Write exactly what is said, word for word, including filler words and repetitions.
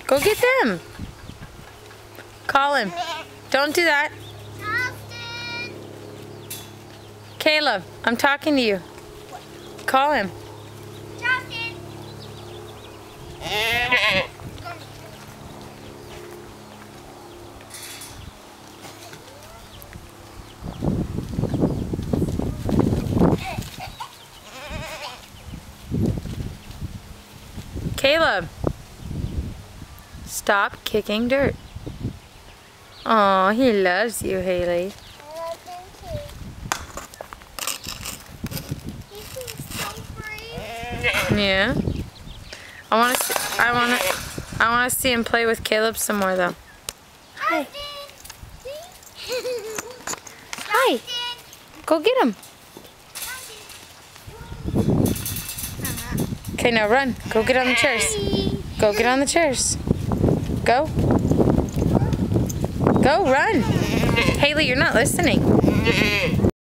Go get them. Call him. Don't do that. Justin. Caleb, I'm talking to you. Call him. Justin. Caleb, stop kicking dirt. Oh, he loves you, Haley. I love him too. He seems so free. Yeah. I want to. I want to. I want to see him play with Caleb some more, though. Hi. Hi. Go get him. Okay, now run. Go get on the chairs. Go get on the chairs. Go. Go, run. Haley, you're not listening.